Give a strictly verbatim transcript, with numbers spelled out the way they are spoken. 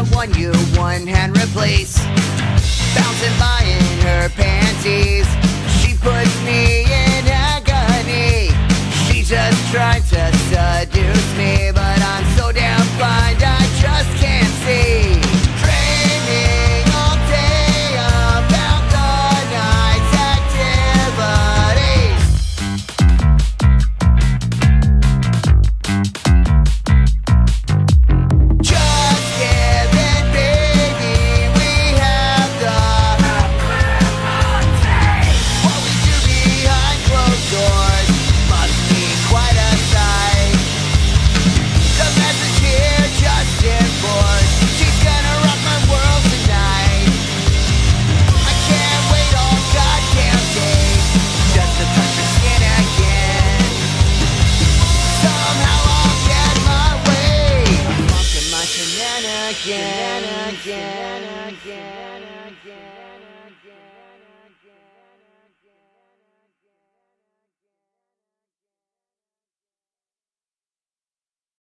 one you one hand replace. Bouncing by in her panties, she puts me in agony. She just tried to seduce me, but I'm so damn blind I just can't see. Dreaming all day about the night's activities. Just kidding, baby, we have the what we do behind closed doors must be quite a sight. The message here just enforced. She's gonna rock my world tonight. I can't wait all goddamn day just to touch her skin again. Somehow I'll get my way. I'm funking my shenanigans.